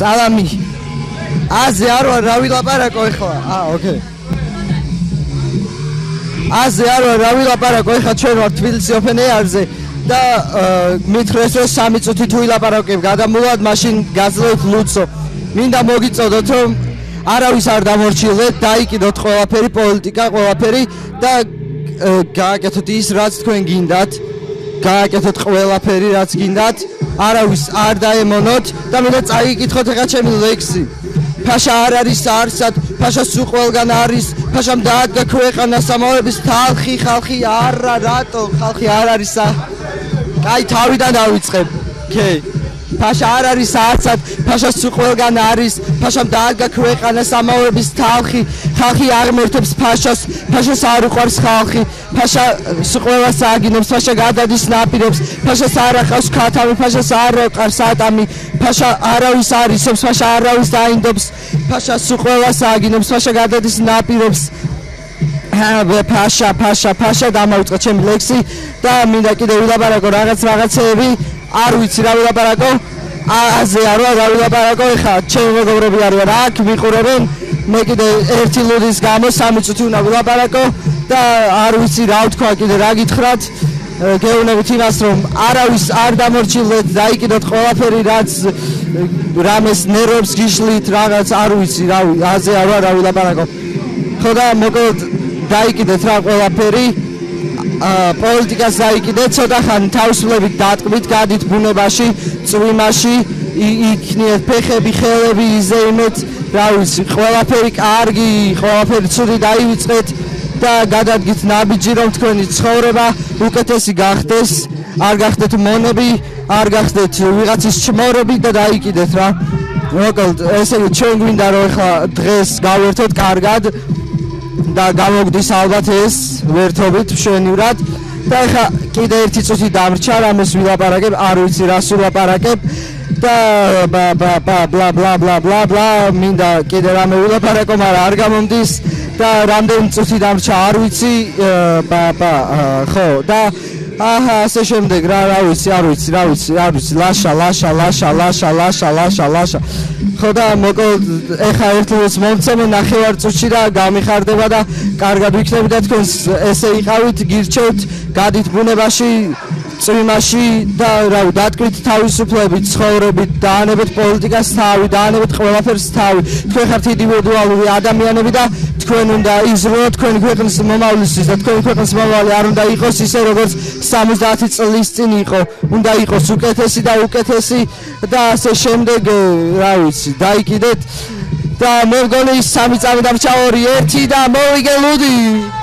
სალამი აზე არ ვარ რა ვილაპარაკო ეხლა ოკეი აზე არ ვარ რა ვილაპარაკო ეხლა ჩვენ ვარ თბილისის open air-ზე და მითხრეს რომ 3 წუთი თუ ვილაპარაკებ გადამულად მაშინ გაძლევთ ლუცო მინდა მოგიწოდოთ რომ არავის არ დამორჩილეთ დაიკიდოთ ყველაფერი პოლიტიკა ყველაფერი და გააკეთოთ ის რაც თქვენ გინდათ გააკეთოთ ყველაფერი რაც გინდათ არავის არ დაემონოთ და მინდა წაიკითხოთ ეხლა ჩემი ლექსი ფაშა არ არის არსად ფაშა სულ ყველგან არის ფაშამ დაადგა ქვეყანა სამოების ხალხი ხალხი არა რატო ხალხი არ არის აი თავიდან დავიწყებ ოკეი ფაშა არ არის არსად ფაშა სულ ყველგან არის ფაშამ დაადგა ქვეყანა სამოების ხალხი ხალხი აღმერთებს ფაშას ფაშას არ უყვარს ხალხი ფაშა სულ ყველას აგინებს ფაშა გადადის ნაპირებს ფაშას არ ახავს ქათავი ფაშას არ ეყარს ატამი ფაშა არავის არ ისობს ფაშა არავის დაინდობს ფაშა სულ ყველას აგინებს ფაშა გადადის ნაპირებს ფაშა დამავიწყე ჩემი ლექსი და მინდა კიდე ვილაპარაკო რაღაცეები არ ვიცი რა ვილაპარაკო აზე არ ვარ რა ვილაპარაკო ეხლა ჩემი მეგობრები არიან აქ მიყურებენ მე კიდე ერთი ლუდის გამო 3 წუთი უნდა ვილაპარაკო და არ ვიცი რა ვთქვა კიდე რა გითხრათ გეუბნებით იმას რომ არავის არ დამორჩილეთ დაიკიდოთ ყველაფერი რაც რამეს ნერვებს გიშლით რაღაც არ ვიცი რა აზე არ ვარ რა ვილაპარაკო ხო და მოკლედ დაიკიდეთ რა ყველაფერი პოლიტიკას დაიკიდეთ ცოტა ხანი თავისუფლებით დატკბით გადით ბუნებაში წვიმაში იქნიეთ ფეხები ხელები იზეიმეთ რა ვიცი ყველაფერი კარგი ყველაფერი ცუდი დაივიწყეთ და გადადგით ნაბიჯი რომ თქვენი ცხოვრება უკეთესი გახდეს არ გახდეთ მონები არ გახდეთ ვიღაცის ჩმორები და დაიკიდეთ რა მოკლედ ესე იგი ჩვენ გვინდა რომ ეხლა დღეს გავერთოთ კარგად და გამოგდის ალბათ ეს ვერთობით მშვენივრად და ეხლა კიდე ერთი წუთი დამრჩა რამეს ვილაპარაკებ არ ვიცი რას ვილაპარაკებ და ბლა მინდა კიდე რამე ვილაპარაკო მაგრამ არ გამომდის და რამდენი წუთი დამრჩა არ ვიცი ხო და ასე შემდეგ რა ვიცი არ ვიცი ლაშა ხო და მოკლედ ეხა ერთლოს მომცემენ ნახევარ წუთში და გამიხარდება და კარგად ვიქნები და თქვენ ესე იყავით გირჩევთ გადით ბუნებაში წვიმაში და რა დატკბით თავისუფლებით ცხოვრებით დაანებეთ პოლიტიკას თავი დაანებეთ ყველაფერს თავი თქვენ ხართ ინდივიდუალური ადამიანები და თქვენ უნდა იზრუნოთ თქვენი ქვეყნის მომავლისთვის და თქვენი ქვეყნის მომავალი არ უნდა იყოს ისე როგორც 70 წლის წინ იყო უნდა იყოს უკეთესი და უკეთესი და ასე შემდეგ რა ვიცი დაიკიდეთ და მე მგონი 3 წამი დამრჩა 2 1 და მოვიგე ლუდი